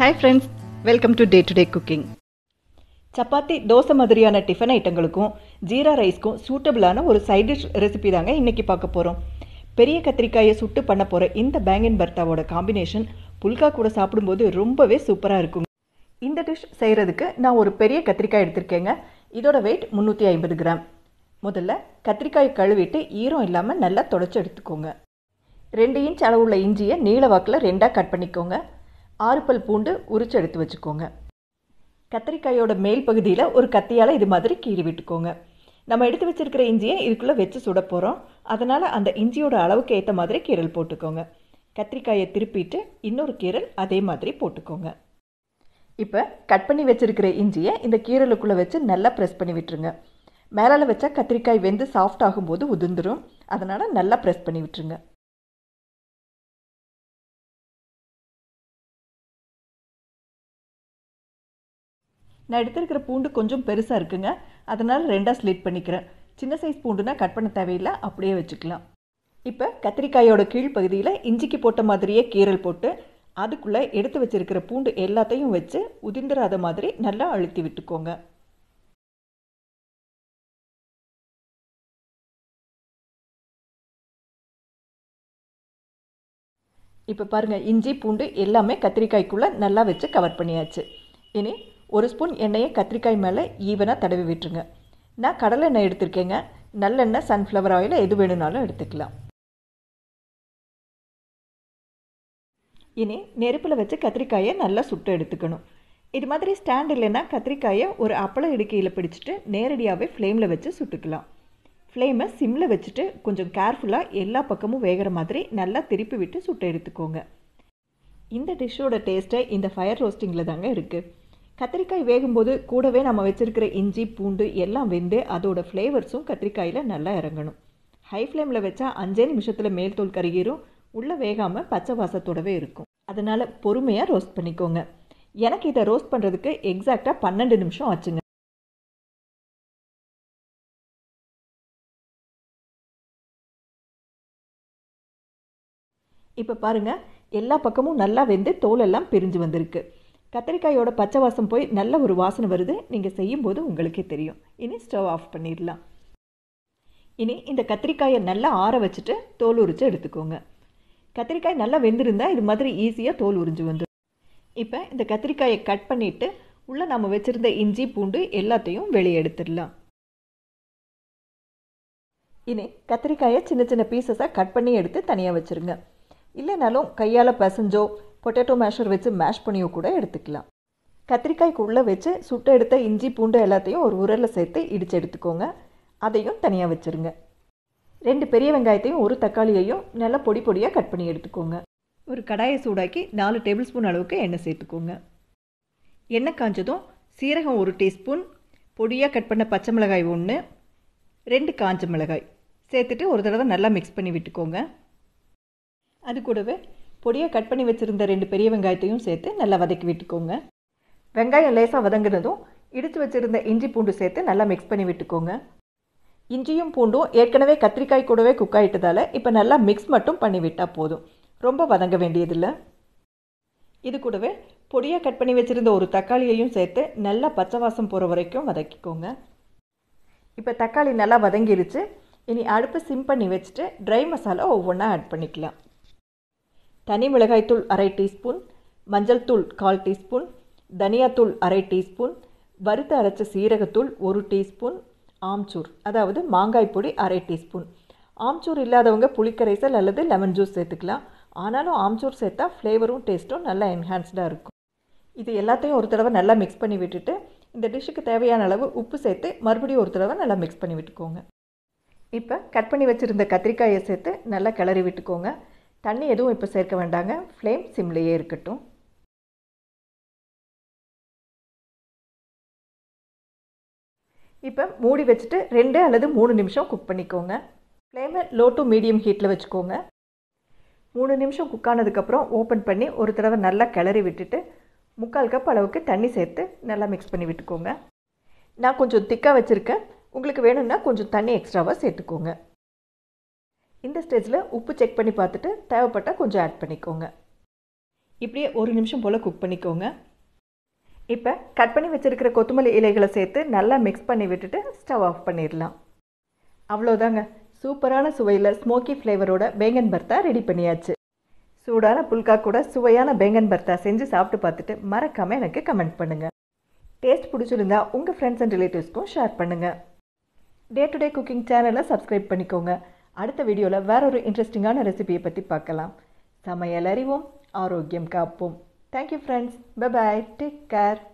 Hi friends, welcome to Day to Day Cooking. Chapati dosa மாதிரியான tiffin ஐட்டங்களுக்கும் jeera ரைஸ்க்கும் சூட்டபிளான ஒரு side dish recipe தாங்க இன்றைக்கி பார்க்க போகிறோம். பெரிய கத்திரிக்காயை சுட்டு பண்ண போகிற இந்த பேங்கன் பர்த்தாவோட காம்பினேஷன் புல்கா கூட சாப்பிடும்போது ரொம்பவே சூப்பராக இருக்குங்க. இந்த டிஷ் செய்கிறதுக்கு நான் ஒரு பெரிய கத்திரிக்காய் எடுத்திருக்கேங்க. இதோட வெயிட் 350 கிராம். முதல்ல கத்திரிக்காய் கழுவிட்டு ஈரம் இல்லாமல் நல்லா தொடச்சி எடுத்துக்கோங்க. 2 இன்ச் அளவுள்ள இஞ்சியை நீள வாக்கில் 2ஆக கட் பண்ணிக்கோங்க. 6 பல் பூண்டு உரிச்சு எடுத்து வச்சுக்கோங்க. கத்திரிக்காயோட மேல் பகுதியில் ஒரு கத்தியால் இது மாதிரி கீறி விட்டுக்கோங்க. நம்ம எடுத்து வச்சுருக்கிற இஞ்சியை இதுக்குள்ளே வச்சு சுட போகிறோம். அதனால் அந்த இஞ்சியோட அளவுக்கு ஏற்ற மாதிரி கீரல் போட்டுக்கோங்க. கத்திரிக்காயை திருப்பிட்டு இன்னொரு கீரல் அதே மாதிரி போட்டுக்கோங்க. இப்போ கட் பண்ணி வச்சுருக்கிற இஞ்சியை இந்த கீரலுக்குள்ளே வச்சு நல்லா ப்ரெஸ் பண்ணி விட்டுருங்க. மேலால் வச்சா கத்திரிக்காய் வெந்து சாஃப்ட் ஆகும்போது உதிர்ந்துடும். அதனால் நல்லா ப்ரெஸ் பண்ணி விட்டுருங்க. நான் எடுத்துருக்கிற பூண்டு கொஞ்சம் பெருசாக இருக்குங்க. அதனால் 2ஆக ஸ்லிட் பண்ணிக்கிறேன். சின்ன சைஸ் பூண்டுனா கட் பண்ண தேவையில்லை, அப்படியே வச்சுக்கலாம். இப்போ கத்திரிக்காயோட கீழ்ப்பகுதியில் இஞ்சிக்கு போட்ட மாதிரியே கீரல் போட்டு அதுக்குள்ளே எடுத்து வச்சுருக்கிற பூண்டு எல்லாத்தையும் வச்சு உதிர்ந்துடாத மாதிரி நல்லா அழுத்தி விட்டுக்கோங்க. இப்போ பாருங்கள், இஞ்சி பூண்டு எல்லாமே கத்திரிக்காய்க்குள்ளே நல்லா வச்சு கவர் பண்ணியாச்சு. இனி 1 ஸ்பூன் எண்ணெயை கத்திரிக்காய் மேலே ஈவனாக தடவி விட்டுருங்க. நான் கடலை எண்ணெய் எடுத்திருக்கேங்க. நல்லெண்ணெய், சன்ஃப்ளவர் ஆயில் எது வேணும்னாலும் எடுத்துக்கலாம். இனி நெருப்பில் வச்சு கத்திரிக்காயை நல்லா சுட்டு எடுத்துக்கணும். இது மாதிரி ஸ்டாண்ட் இல்லைன்னா கத்திரிக்காயை ஒரு அப்பள இடுக்கையில் பிடிச்சிட்டு நேரடியாகவே ஃப்ளேமில் வச்சு சுட்டுக்கலாம். ஃப்ளேமை சிம்மில் வச்சுட்டு கொஞ்சம் கேர்ஃபுல்லாக எல்லா பக்கமும் வேகிற மாதிரி நல்லா திருப்பி விட்டு சுட்டு எடுத்துக்கோங்க. இந்த டிஷ்ஷோட டேஸ்ட்டை இந்த ஃபயர் ரோஸ்டிங்கில் தாங்க இருக்குது. கத்திரிக்காய் வேகும்போது கூடவே நம்ம வச்சுருக்கிற இஞ்சி பூண்டு எல்லாம் வெந்து அதோட ஃப்ளேவர்ஸும் கத்திரிக்காயில் நல்லா இறங்கணும். ஹை ஃப்ளேமில் வச்சா 5 நிமிஷத்தில் மேல் தோல் கருகிரும். உள்ளே வேகாமல் பச்சை வாசத்தோடவே இருக்கும். அதனால் பொறுமையாக ரோஸ்ட் பண்ணிக்கோங்க. எனக்கு இதை ரோஸ்ட் பண்ணுறதுக்கு எக்ஸாக்டாக 12 நிமிஷம் ஆச்சுங்க. இப்போ பாருங்கள், எல்லா பக்கமும் நல்லா வெந்து தோலெல்லாம் பிரிஞ்சு வந்திருக்கு. கத்திரிக்காயோட பச்சை வாசம் போய் நல்ல ஒரு வாசனை வருது. நீங்கள் செய்யும்போது உங்களுக்கே தெரியும். இனி ஸ்டவ் ஆஃப் பண்ணிடலாம். இனி இந்த கத்திரிக்காயை நல்லா ஆற வச்சுட்டு தோல் உரித்து எடுத்துக்கோங்க. கத்திரிக்காய் நல்லா வெந்திருந்தால் இது மாதிரி ஈஸியாக தோல் உரிஞ்சு வந்துடும். இப்போ இந்த கத்திரிக்காயை கட் பண்ணிவிட்டு உள்ளே நம்ம வச்சுருந்த இஞ்சி பூண்டு எல்லாத்தையும் வெளியே எடுத்துடலாம். இனி கத்திரிக்காயை சின்ன சின்ன பீசஸாக கட் பண்ணி எடுத்து தனியாக வச்சுருங்க. இல்லைனாலும் கையால் பசஞ்சோ பொட்டேட்டோ மேஷர் வச்சு மேஷ் பண்ணியோ கூட எடுத்துக்கலாம். கத்திரிக்காய்க்கு உள்ளே வச்சு சுட்டு எடுத்த இஞ்சி பூண்டு எல்லாத்தையும் ஒரு உரலில் சேர்த்து இடித்து எடுத்துக்கோங்க. அதையும் தனியாக வச்சுருங்க. 2 பெரிய வெங்காயத்தையும் 1 தக்காளியையும் நல்லா பொடி பொடியாக கட் பண்ணி எடுத்துக்கோங்க. ஒரு கடாயை சூடாக்கி 4 டேபிள் ஸ்பூன் அளவுக்கு எண்ணெய் சேர்த்துக்கோங்க. எண்ணெய் காஞ்சதும் சீரகம் 1 டீஸ்பூன், பொடியாக கட் பண்ண பச்சை மிளகாய் 1, 2 காஞ்ச மிளகாய் சேர்த்துட்டு ஒரு தடவை நல்லா மிக்ஸ் பண்ணி விட்டுக்கோங்க. அது கூடவே பொடியாக கட் பண்ணி வச்சுருந்த 2 பெரிய வெங்காயத்தையும் சேர்த்து நல்லா வதக்கி விட்டுக்கோங்க. வெங்காயம் லேசாக வதங்கினதும் இடித்து வச்சுருந்த இஞ்சி பூண்டு சேர்த்து நல்லா மிக்ஸ் பண்ணி விட்டுக்கோங்க. இஞ்சியும் பூண்டும் ஏற்கனவே கத்திரிக்காய் கூடவே குக் ஆகிட்டதால் இப்போ நல்லா மிக்ஸ் மட்டும் பண்ணி விட்டால் போதும். ரொம்ப வதங்க வேண்டியதில்லை. இது கூடவே பொடியாக கட் பண்ணி வச்சுருந்த ஒரு தக்காளியையும் சேர்த்து நல்லா பச்சை வாசம் போகிற வரைக்கும் வதக்கிக்கோங்க. இப்போ தக்காளி நல்லா வதங்கிருச்சு. இனி அடுப்பை சிம் பண்ணி வச்சுட்டு ட்ரை மசாலா ஒவ்வொன்றா ஆட் பண்ணிக்கலாம். தனி மிளகாய்த்தூள் 1/2 டீஸ்பூன், மஞ்சள் தூள் 1/4 டீஸ்பூன், தனியாத்தூள் 1/2 டீஸ்பூன், வறுத்து அரைச்ச சீரகத்தூள் 1 டீஸ்பூன், ஆம்ச்சூர் அதாவது மாங்காய் பொடி 1/2 டீஸ்பூன். ஆம்ச்சூர் இல்லாதவங்க புளிக்கரைசல் அல்லது லெமன் ஜூஸ் சேர்த்துக்கலாம். ஆனாலும் ஆம்ச்சூர் சேர்த்தா ஃப்ளேவரும் டேஸ்ட்டும் நல்லா என்ஹான்ஸ்டாக இருக்கும். இது எல்லாத்தையும் ஒரு தடவை நல்லா மிக்ஸ் பண்ணி விட்டுட்டு இந்த டிஷ்ஷுக்கு தேவையான அளவு உப்பு சேர்த்து மறுபடியும் ஒரு தடவை நல்லா மிக்ஸ் பண்ணி விட்டுக்கோங்க. இப்போ கட் பண்ணி வச்சுருந்த கத்திரிக்காயை சேர்த்து நல்லா கிளறி விட்டுக்கோங்க. தண்ணி எதுவும் இப்போ சேர்க்க வேண்டாங்க. ஃப்ளேம் சிம்லேயே இருக்கட்டும். இப்போ மூடி வச்சுட்டு 2 அல்லது 3 நிமிஷம் குக் பண்ணிக்கோங்க. ஃப்ளேமை லோ டு மீடியம் ஹீட்டில் வச்சுக்கோங்க. 3 நிமிஷம் குக் ஆனதுக்கப்புறம் ஓப்பன் பண்ணி ஒரு தடவை நல்லா கிளறி விட்டுட்டு 3/4 கப் அளவுக்கு தண்ணி சேர்த்து நல்லா மிக்ஸ் பண்ணி விட்டுக்கோங்க. நான் கொஞ்சம் திக்காக வச்சுருக்கேன். உங்களுக்கு வேணும்னா கொஞ்சம் தண்ணி எக்ஸ்ட்ராவாக சேர்த்துக்கோங்க. இந்த ஸ்டேஜில் உப்பு செக் பண்ணி பார்த்துட்டு தேவைப்பட்டால் கொஞ்சம் ஆட் பண்ணிக்கோங்க. இப்படியே 1 நிமிஷம் போல் குக் பண்ணிக்கோங்க. இப்போ கட் பண்ணி வச்சுருக்கிற கொத்தமல்லி இலைகளை சேர்த்து நல்லா மிக்ஸ் பண்ணி விட்டுட்டு ஸ்டவ் ஆஃப் பண்ணிடலாம். அவ்வளோதாங்க, சூப்பரான சுவையில் ஸ்மோக்கி ஃப்ளேவரோட பேங்கன் பர்த்தா ரெடி பண்ணியாச்சு. சூடான புல்கா கூட சுவையான பேங்கன் பர்த்தா செஞ்சு சாப்பிட்டு பார்த்துட்டு மறக்காமல் எனக்கு கமெண்ட் பண்ணுங்கள். டேஸ்ட் பிடிச்சிருந்தா உங்கள் ஃப்ரெண்ட்ஸ் அண்ட் ரிலேட்டிவ்ஸ்க்கும் ஷேர் பண்ணுங்கள். டே டு டே குக்கிங் சேனலை சப்ஸ்கிரைப் பண்ணிக்கோங்க. அடுத்த வீடியோவில் வேற ஒரு இன்ட்ரெஸ்டிங்கான ரெசிபியை பற்றி பார்க்கலாம். சமையல் அறிவோம், ஆரோக்கியம் காப்போம். Thank you friends. Bye bye. Take care.